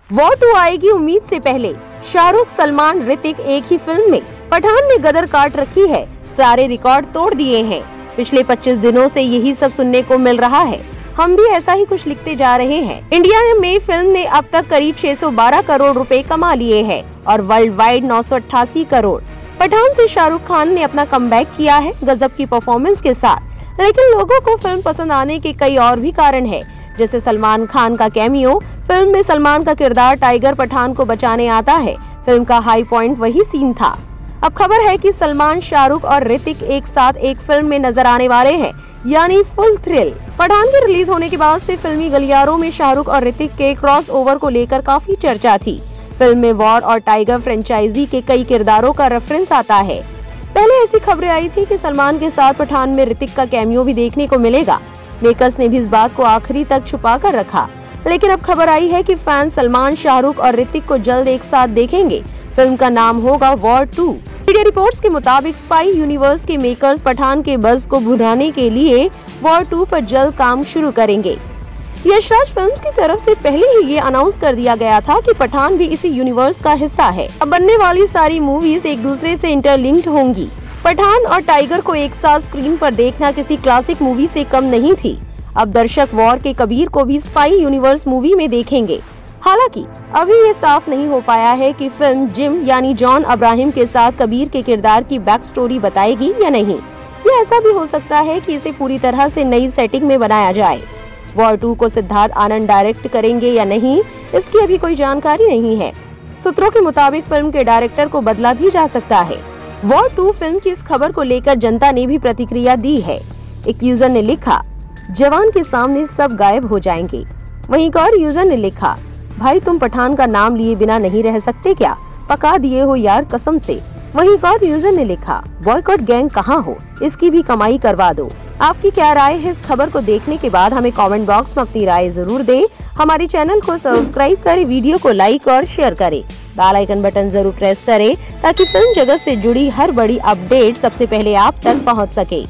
War 2 आएगी उम्मीद से पहले। शाहरुख, सलमान, ऋतिक एक ही फिल्म में। पठान ने गदर काट रखी है, सारे रिकॉर्ड तोड़ दिए हैं। पिछले 25 दिनों से यही सब सुनने को मिल रहा है। हम भी ऐसा ही कुछ लिखते जा रहे हैं। इंडिया में फिल्म ने अब तक करीब 612 करोड़ रुपए कमा लिए हैं और वर्ल्ड वाइड 988 करोड़। पठान से शाहरुख खान ने अपना कमबैक किया है गजब की परफॉर्मेंस के साथ। लेकिन लोगों को फिल्म पसंद आने के कई और भी कारण है, जैसे सलमान खान का कैमियो। फिल्म में सलमान का किरदार टाइगर पठान को बचाने आता है। फिल्म का हाई पॉइंट वही सीन था। अब खबर है कि सलमान, शाहरुख और ऋतिक एक साथ एक फिल्म में नजर आने वाले हैं, यानी फुल थ्रिल। पठान के रिलीज होने के बाद से फिल्मी गलियारों में शाहरुख और ऋतिक के क्रॉस ओवर को लेकर काफी चर्चा थी। फिल्म में वॉर और टाइगर फ्रेंचाइजी के कई किरदारों का रेफरेंस आता है। पहले ऐसी खबरें आई थी कि सलमान के साथ पठान में ऋतिक का कैमियो भी देखने को मिलेगा। मेकर्स ने भी इस बात को आखिरी तक छुपा कर रखा, लेकिन अब खबर आई है कि फैन सलमान, शाहरुख और ऋतिक को जल्द एक साथ देखेंगे। फिल्म का नाम होगा वॉर 2। मीडिया रिपोर्ट्स के मुताबिक स्पाई यूनिवर्स के मेकर्स पठान के बज़ को भुनाने के लिए वॉर 2 पर जल्द काम शुरू करेंगे। यशराज फिल्म्स की तरफ से पहले ही ये अनाउंस कर दिया गया था कि पठान भी इसी यूनिवर्स का हिस्सा है। अब बनने वाली सारी मूवीज एक दूसरे से इंटरलिंक्ड होंगी। पठान और टाइगर को एक साथ स्क्रीन पर देखना किसी क्लासिक मूवी से कम नहीं थी। अब दर्शक वॉर के कबीर को भी स्पाई यूनिवर्स मूवी में देखेंगे। हालांकि अभी ये साफ नहीं हो पाया है कि फिल्म जिम यानी जॉन अब्राहम के साथ कबीर के किरदार की बैक स्टोरी बताएगी या नहीं। ये ऐसा भी हो सकता है कि इसे पूरी तरह से नई सेटिंग में बनाया जाए। वॉर 2 को सिद्धार्थ आनंद डायरेक्ट करेंगे या नहीं, इसकी अभी कोई जानकारी नहीं है। सूत्रों के मुताबिक फिल्म के डायरेक्टर को बदला भी जा सकता है। वॉर 2 फिल्म की इस खबर को लेकर जनता ने भी प्रतिक्रिया दी है। एक यूजर ने लिखा, जवान के सामने सब गायब हो जाएंगे। वहीं एक और यूजर ने लिखा, भाई तुम पठान का नाम लिए बिना नहीं रह सकते क्या, पका दिए हो यार कसम से। वहीं एक और यूजर ने लिखा, बॉयकॉट गैंग कहाँ हो, इसकी भी कमाई करवा दो। आपकी क्या राय है इस खबर को देखने के बाद? हमें कमेंट बॉक्स में अपनी राय जरूर दें। हमारे चैनल को सब्सक्राइब करें, वीडियो को लाइक और शेयर करें, बेल आइकन बटन जरूर प्रेस करें ताकि फिल्म जगत से जुड़ी हर बड़ी अपडेट सबसे पहले आप तक पहुंच सके।